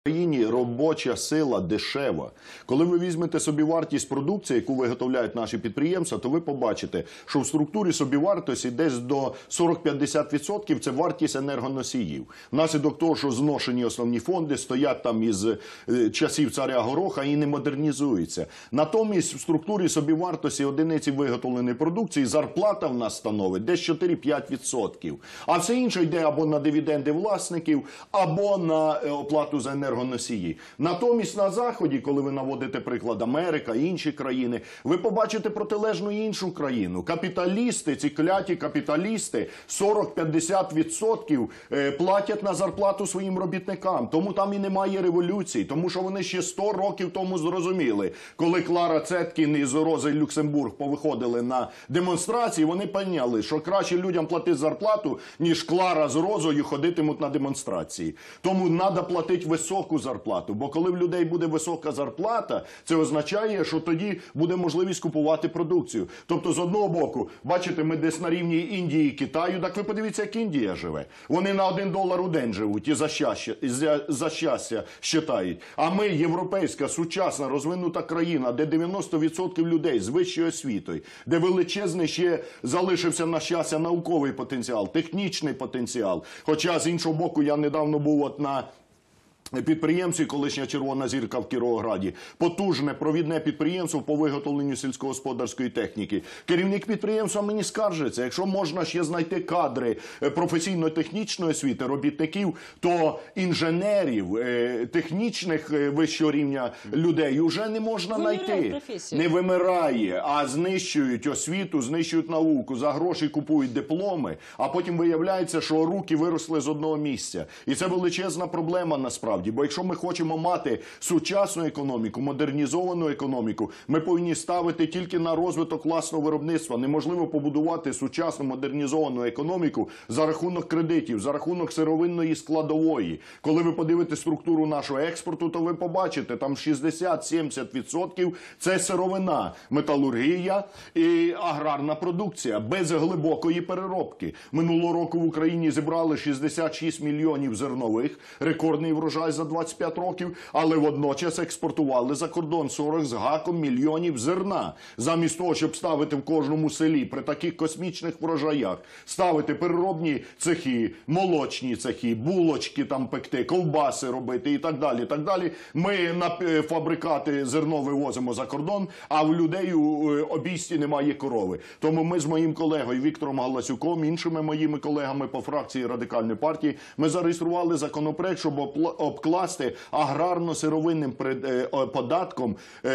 В Україні робоча сила дешева. Коли ви візьмете собівартість продукції, яку виготовляють наші підприємства, то ви побачите, що в структурі собівартості десь до 40-50% – це вартість енергоносіїв. Внаслідок того, що зношені основні фонди, стоять там із часів царя Гороха і не модернізуються. Натомість в структурі собівартості одиниці виготовленої продукції зарплата в нас становить десь 4-5%. А все інше йде або на дивіденди власників, або на оплату за енергоносії. Натомість на Заході, коли ви наводите приклад Америка і інші країни, ви побачите протилежну іншу країну. Капіталісти, ці кляті капіталісти, 40-50% платять на зарплату своїм робітникам. Тому там і немає революції, тому що вони ще 100 років тому зрозуміли. Коли Клара Цеткін із Рози Люксембург повиходили на демонстрації, вони поняли, що краще людям платити зарплату, ніж Клара з Розою ходитимуть на демонстрації. Тому треба платити високу зарплату, бо коли в людей буде висока зарплата, це означає, що тоді буде можливість купувати продукцію. Тобто, з одного боку, бачите, ми десь на рівні Індії і Китаю, так ви подивіться, як Індія живе. Вони на $1 у день живуть і за щастя щитають. А ми, європейська, сучасна, розвинута країна, де 90% людей з вищою освітою, де величезний ще залишився, на щастя, науковий потенціал, технічний потенціал. Хоча, з іншого боку, я недавно був на підприємстві, колишня Червона Зірка в Кіровограді, потужне провідне підприємство по виготовленню сільськогосподарської техніки. Керівник підприємства мені скаржиться, якщо можна ще знайти кадри професійно-технічної освіти, робітників, то інженерів, технічних вищого рівня людей вже не можна знайти. Не вимирає, а знищують освіту, знищують науку, за гроші купують дипломи, а потім виявляється, що руки виросли з одного місця. І це величезна проблема насправді. Бо якщо ми хочемо мати сучасну економіку, модернізовану економіку, ми повинні ставити тільки на розвиток власного виробництва. Неможливо побудувати сучасну модернізовану економіку за рахунок кредитів, за рахунок сировинної складової. Коли ви подивите структуру нашого експорту, то ви побачите, там 60-70% – це сировина, металургія і аграрна продукція, без глибокої переробки. Минулого року в Україні зібрали 66 мільйонів зернових, рекордний врожай за 25 років, але водночас експортували за кордон 40 з гаком мільйонів зерна. Замість того, щоб ставити в кожному селі при таких космічних врожаях, ставити переробні цехи, молочні цехи, булочки там пекти, ковбаси робити і так далі, так далі. Ми на фабрикати зерно вивозимо за кордон, а в людей у обійсті немає корови. Тому ми з моїм колегою Віктором Галасюком, іншими моїми колегами по фракції Радикальної партії, ми зареєстрували законопроект, щоб обкласти аграрно-сировинним податком,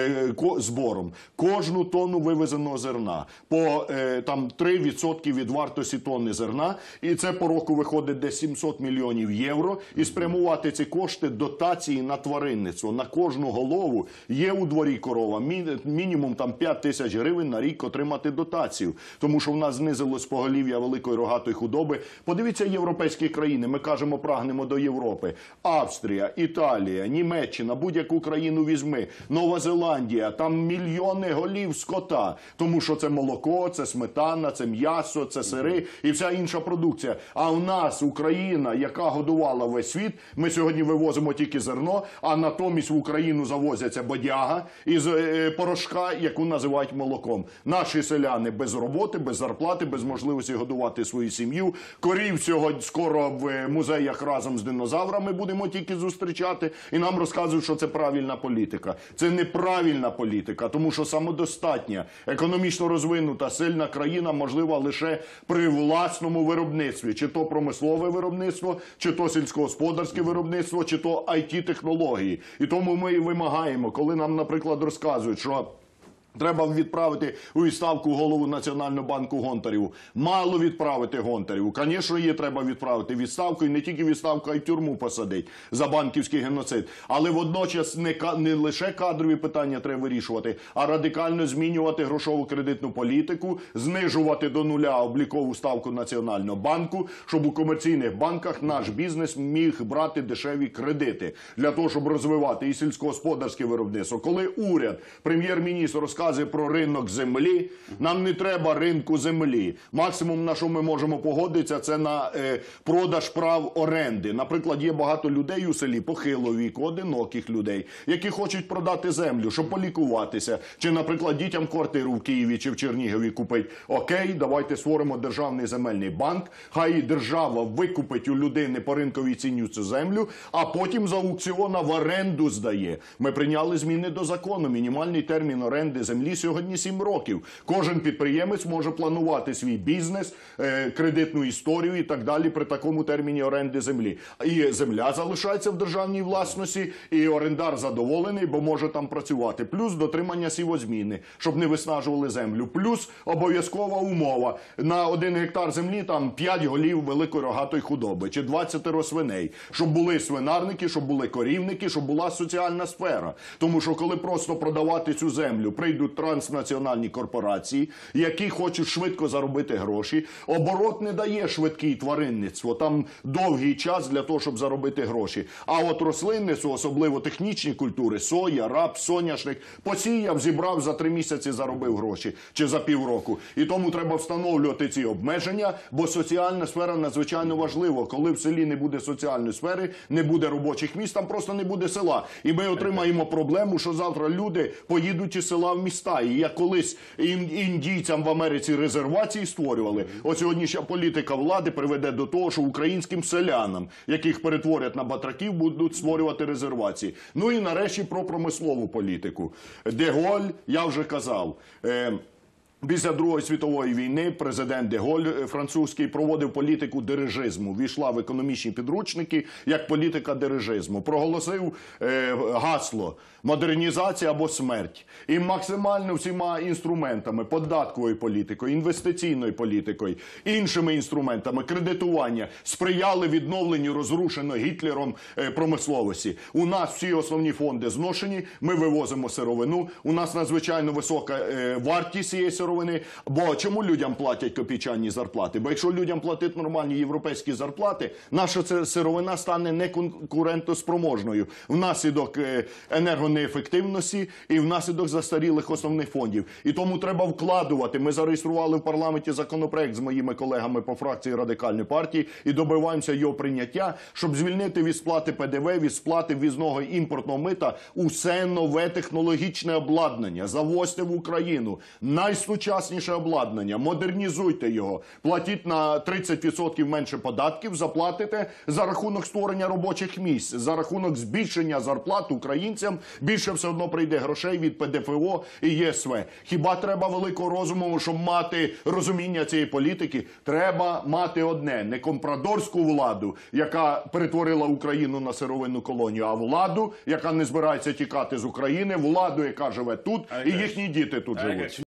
збором кожну тонну вивезеного зерна по там 3% від вартості тонни зерна, і це по року виходить десь 700 мільйонів євро, і спрямувати ці кошти дотації на тваринництво. На кожну голову є у дворі корова, мінімум там 5 тисяч гривень на рік отримати дотацію, тому що в нас знизилось поголів'я великої рогатої худоби. Подивіться європейські країни, ми кажемо, прагнемо до Європи. Австрія, Італія, Німеччина, будь-яку країну візьми, Нова Зеландія, там мільйони голів скота, тому що це молоко, це сметана, це м'ясо, це сири і вся інша продукція. А у нас Україна, яка годувала весь світ, ми сьогодні вивозимо тільки зерно, а натомість в Україну завозяться бодяга із порошка, яку називають молоком. Наші селяни без роботи, без зарплати, без можливості годувати свою сім'ю. Корів сьогодні скоро в музеях разом з динозаврами будемо тільки зустрічати, і нам розказують, що це правильна політика. Це неправильна політика, тому що самодостатня, економічно розвинута, сильна країна можлива лише при власному виробництві. Чи то промислове виробництво, чи то сільськогосподарське виробництво, чи то IT-технології. І тому ми вимагаємо, коли нам, наприклад, розказують, що треба відправити у відставку голову Національного банку Гонтареву. Мало відправити Гонтареву. Звісно, її треба відправити в відставку, і не тільки відставку, а й в тюрму посадити за банківський геноцид. Але водночас не лише кадрові питання треба вирішувати, а радикально змінювати грошово-кредитну політику, знижувати до нуля облікову ставку Національного банку, щоб у комерційних банках наш бізнес міг брати дешеві кредити. Для того, щоб розвивати і сільськогосподарське виробництво. Коли уряд, прем'єр-міністр розказує розкази про ринок землі. Нам не треба ринку землі. Максимум, на що ми можемо погодитися, це на продаж прав оренди. Наприклад, є багато людей у селі похилого віку, одиноких людей, які хочуть продати землю, щоб полікуватися. Чи, наприклад, дітям квартиру в Києві чи в Чернігові купить. Окей, давайте створимо державний земельний банк. Хай держава викупить у людини по ринковій ціні цю землю, а потім за аукціона в оренду здає. Ми прийняли зміни до закону. Мінімальний термін оренди землі сьогодні 7 років. Кожен підприємець може планувати свій бізнес, кредитну історію і так далі при такому терміні оренди землі. І земля залишається в державній власності, і орендар задоволений, бо може там працювати. Плюс дотримання сівозміни, щоб не виснажували землю. Плюс обов'язкова умова. На 1 гектар землі там 5 голів великої рогатої худоби, чи 20 свиней. Щоб були свинарники, щоб були корівники, щоб була соціальна сфера. Тому що коли просто продавати цю землю, прийдуть транснаціональні корпорації, які хочуть швидко заробити гроші. Оборот не дає швидкий тваринництво. Там довгий час для того, щоб заробити гроші. А от рослинництво, особливо технічні культури, соя, рапс, соняшник, посіяв, зібрав, за 3 місяці заробив гроші. Чи за півроку. І тому треба встановлювати ці обмеження, бо соціальна сфера надзвичайно важлива. Коли в селі не буде соціальної сфери, не буде робочих місць, там просто не буде села. І ми отримаємо проблему, що завтра люди поїдуть із села в міста. І як колись індійцям в Америці резервації створювали, от сьогоднішня політика влади приведе до того, що українським селянам, яких перетворять на батраків, будуть створювати резервації. Ну і нарешті про промислову політику. Де Голь, я вже казав, після Другої світової війни президент де Голь французький проводив політику дирижизму. Війшла в економічні підручники як політика дирижизму. Проголосив гасло «Модернізація або смерть». І максимально всіма інструментами, податковою політикою, інвестиційною політикою, іншими інструментами, кредитування сприяли відновленню розрушеної Гітлером промисловості. У нас всі основні фонди зношені, ми вивозимо сировину, у нас надзвичайно висока вартість цієї сировини. Бо чому людям платять копійчані зарплати? Бо якщо людям платити нормальні європейські зарплати, наша сировина стане неконкурентоспроможною внаслідок енергонеефективності і внаслідок застарілих основних фондів. І тому треба вкладувати. Ми зареєстрували в парламенті законопроект з моїми колегами по фракції Радикальної партії і добиваємося його прийняття, щоб звільнити від сплати ПДВ, від сплати ввізного імпортного мита усе нове технологічне обладнання. Завозьте в Україну найсучасніше обладнання, модернізуйте його, платіть на 30% менше податків, заплатите за рахунок створення робочих місць, за рахунок збільшення зарплат українцям, більше все одно прийде грошей від ПДФО і ЄСВ. Хіба треба великого розуму, щоб мати розуміння цієї політики? Треба мати одне – не компрадорську владу, яка перетворила Україну на сировинну колонію, а владу, яка не збирається тікати з України, владу, яка живе тут, і їхні діти тут живуть.